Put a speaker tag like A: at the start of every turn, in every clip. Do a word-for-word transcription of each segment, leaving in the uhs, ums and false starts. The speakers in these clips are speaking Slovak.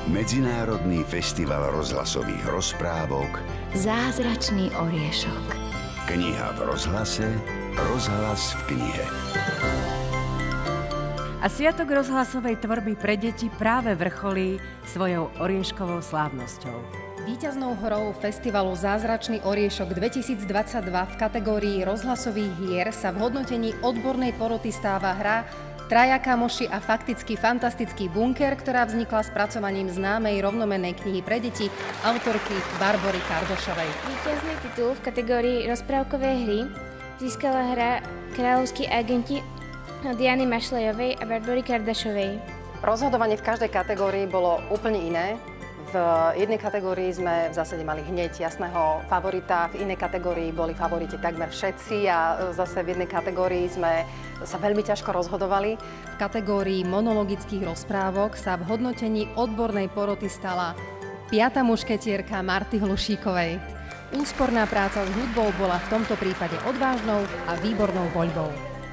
A: Medzinárodný festival rozhlasových rozprávok
B: Zázračný oriešok.
A: Kniha v rozhlase, rozhlas v knihe.
C: A sviatok rozhlasovej tvorby pre deti práve vrcholí svojou orieškovou slávnosťou.
D: Víťaznou hrou festivalu Zázračný oriešok dvetisícdvadsaťdva v kategórii rozhlasových hier sa v hodnotení odbornej poroty stáva hra Traja kamoši a fakticky fantastický bunker, ktorá vznikla spracovaním známej rovnomennej knihy pre deti autorky Barbory Kardošovej.
E: Víťazný titul v kategórii rozprávkové hry získala hra Kráľovskí agenti od Jany Mašlejovej a Barbory Kardošovej.
F: Rozhodovanie v každej kategórii bolo úplne iné. V jednej kategórii sme v zásade mali hneď jasného favorita, v inej kategórii boli favoriti takmer všetci a zase v jednej kategórii sme sa veľmi ťažko rozhodovali.
D: V kategórii monologických rozprávok sa v hodnotení odbornej poroty stala Piata mušketierka Marty Hlušíkovej. Úsporná práca s hudbou bola v tomto prípade odvážnou a výbornou voľbou.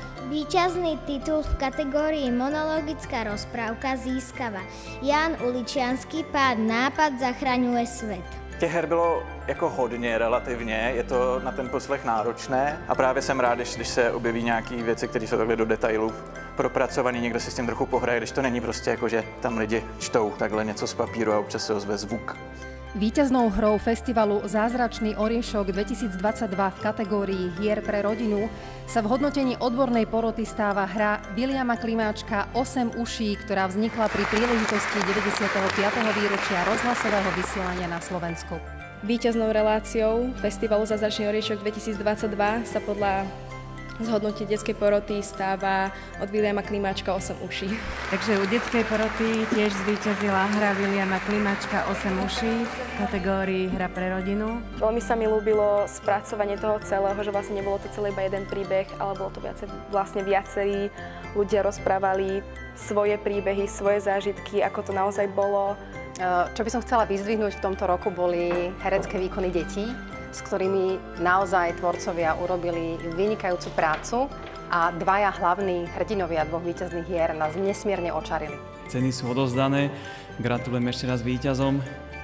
G: Víťazný titul v kategórii monologická rozprávka získava Jan Uličiansky Pád nápad zachraňuje svět.
H: Těch her bylo jako hodně relativně, je to na ten poslech náročné a právě jsem rád, když, když se objeví nějaké věci, které jsou takhle do detailů propracované, někdo si s tím trochu pohraje, když to není prostě jako, že tam lidi čtou takhle něco z papíru a občas se ozve zvuk.
D: Víťaznou hrou festivalu Zázračný oriešok dvetisícdvadsaťdva v kategórii hier pre rodinu sa v hodnotení odbornej poroty stáva hra Viliama Klimáčka Osem uší, ktorá vznikla pri príležitosti deväťdesiateho piateho výročia rozhlasového vysielania na Slovensku.
I: Víťaznou reláciou festivalu Zázračný oriešok dvetisícdvadsaťdva sa podľa zhodnotí detskej poroty stáva od Viliama Klimáčka Osem uší.
C: Takže u detskej poroty tiež zvíťazila hra Viliama Klimáčka Osem uší v kategórii hra pre rodinu.
I: Veľmi sa mi ľúbilo spracovanie toho celého, že vlastne nebolo to celé iba jeden príbeh, ale bolo to viacej, vlastne viacerí ľudia rozprávali svoje príbehy, svoje zážitky, ako to naozaj bolo.
F: Čo by som chcela vyzdvihnúť v tomto roku boli herecké výkony detí, s ktorými naozaj tvorcovia urobili vynikajúcu prácu a dvaja hlavní hrdinovia dvoch víťazných hier nás nesmierne očarili.
J: Ceny sú odovzdané, gratulujem ešte raz víťazom.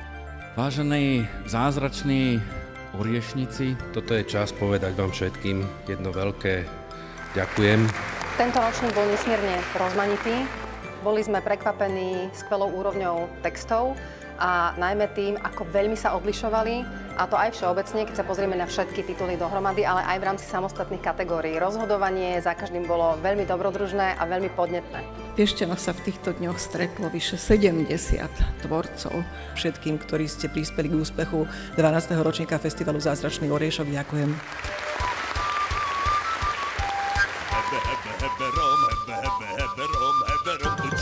K: Vážení zázrační oriešnici,
L: toto je čas povedať vám všetkým jedno veľké ďakujem.
F: Tento ročník bol nesmierne rozmanitý, boli sme prekvapení skvelou úrovňou textov, a najmä tým, ako veľmi sa odlišovali, a to aj všeobecne, keď sa pozrieme na všetky tituly dohromady, ale aj v rámci samostatných kategórií. Rozhodovanie za každým bolo veľmi dobrodružné a veľmi podnetné.
M: V Piešťanoch sa v týchto dňoch stretlo vyše sedemdesiat tvorcov. Všetkým, ktorí ste prispeli k úspechu dvanásteho ročníka festivalu Zázračný oriešok, ďakujem.
N: Hebe, hebe, hebe, rom, hebe, hebe, hebe, rom, hebe, rom,